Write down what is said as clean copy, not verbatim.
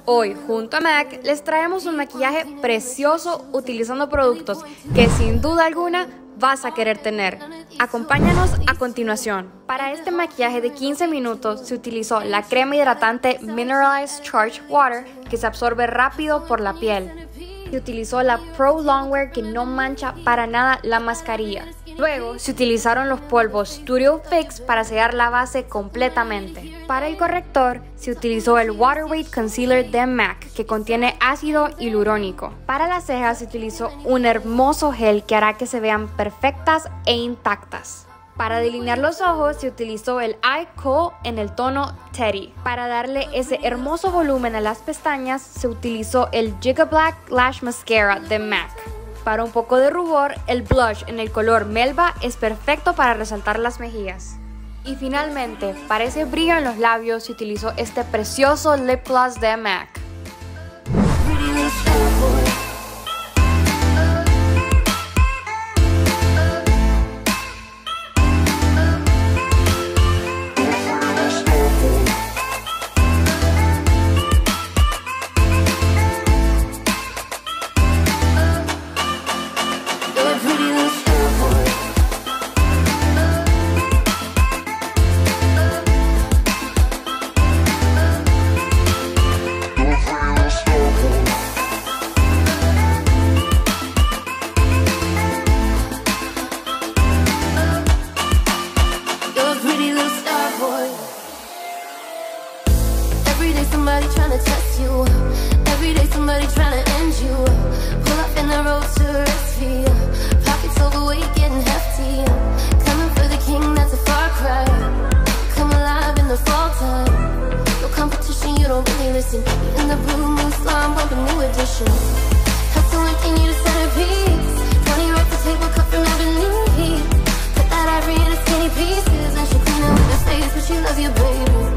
Hoy, junto a MAC, les traemos un maquillaje precioso utilizando productos que sin duda alguna vas a querer tener. Acompáñanos a continuación. Para este maquillaje de 15 minutos se utilizó la crema hidratante Mineralized Charged Water que se absorbe rápido por la piel. Se utilizó la Pro Longwear que no mancha para nada la mascarilla. Luego se utilizaron los polvos Studio Fix para sellar la base completamente. Para el corrector se utilizó el Water Weight Concealer de MAC que contiene ácido hialurónico. Para las cejas se utilizó un hermoso gel que hará que se vean perfectas e intactas. Para delinear los ojos se utilizó el Eye Kohl en el tono Teddy. Para darle ese hermoso volumen a las pestañas se utilizó el Giga Black Lash Mascara de MAC. Para un poco de rubor, el blush en el color Melba es perfecto para resaltar las mejillas. Y finalmente, para ese brillo en los labios se utilizó este precioso lip gloss de MAC. Every day somebody trying to test you. Every day somebody trying to end you. Pull up in the road to rescue. Pockets overweight, getting hefty. Coming for the king, that's a far cry. Come alive in the fall time. No competition, you don't really listen. In the blue moon slime, bumping new edition. Hustle and can you the centerpiece. 20 racks a table cut from ebony. Cut that ivory into skinny pieces. And she clean it with her face, but she loves you, baby.